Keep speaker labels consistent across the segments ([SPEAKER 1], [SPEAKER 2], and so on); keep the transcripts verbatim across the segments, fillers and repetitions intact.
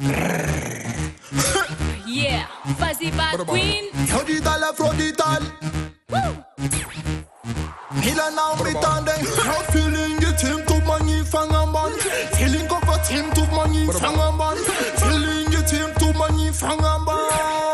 [SPEAKER 1] Yeah, fuzzy bad queen.
[SPEAKER 2] Jodital, Afrodital. Mila now retarding. How feeling you team to money fangaman. Feeling of a team to money fangaman. Feeling you team to money fangaman.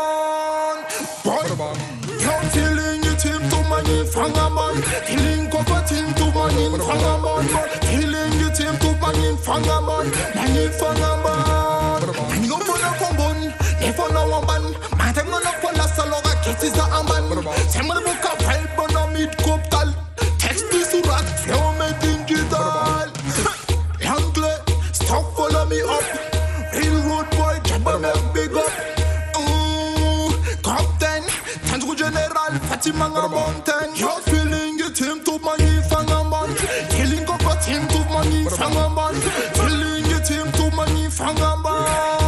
[SPEAKER 2] Boy, how feeling you team to money fangaman. Feeling of a team to money fangaman. Feeling you team to money fangaman. Money fangaman. And you wanna come on. If I know one man, my time on a pola saloga kisses a man. Someone book a help on a mid coptal. Text this rat, flow me digital. Langley, stop follow me up. Real road boy, jabba me big up. Ooh, Captain, Tango General, Fatima Mountain. You're feeling your team to money, Fangaman. Killing up a team to money, Fangaman. Killing your team to money, Fangaman.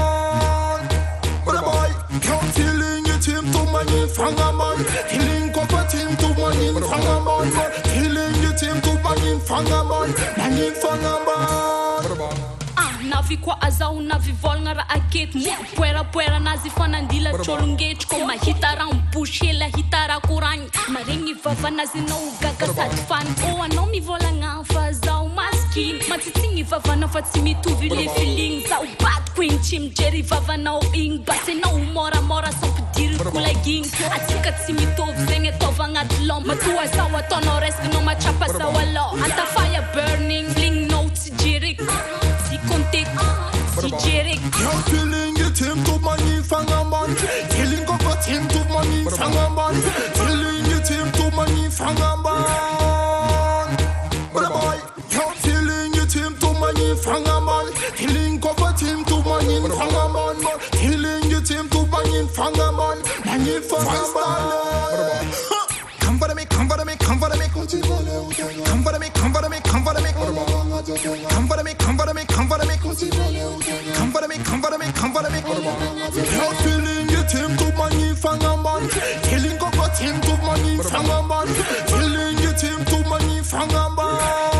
[SPEAKER 2] Fangaman, killing copper team to money, Fangaman, killing your team to money, Fangaman, money, Fangaman.
[SPEAKER 1] Ah, navi kwa azau navi volga ra aket mu puera puera nazi fanandila cholungate ko mahitara um push hela hitara kurang maringi vava nazi no gaga sat fan o ano mi volanga fazau maskin matitsingi vava na fatsimi tu vile feelings au bad queen chim jerry vava no ing base no mora mora so pedir kula ging atika tsimi to zenge to vanga tlom matua sawa tonores no machapa sawa lo anta fire burning bling notes jirik contact, si Jerick.
[SPEAKER 2] You're feeling your team to money, Fangaman. Feeling of a team to money, Fangaman. Feeling your team to money, Fangaman. But boy, you're feeling your team to money, Fangaman. Feeling of a team to money, Fangaman. Feeling your team to money, Fangaman. Money, Fangaman. Come for me, come for me, come for me. Come for me, come for me, come for me. Come for me, come for me, come for me. Come for me, come for me, come for me. You're feeling your team to money, Fangaman. Killing of a team to money, Fangaman. Killing your team to money, Fangaman.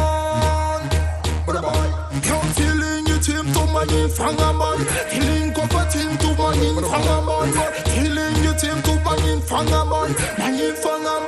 [SPEAKER 2] You're feeling your team to money, Fangaman. Killing of a team to money, Fangaman. Killing your team to money, Fangaman. Money, Fangaman.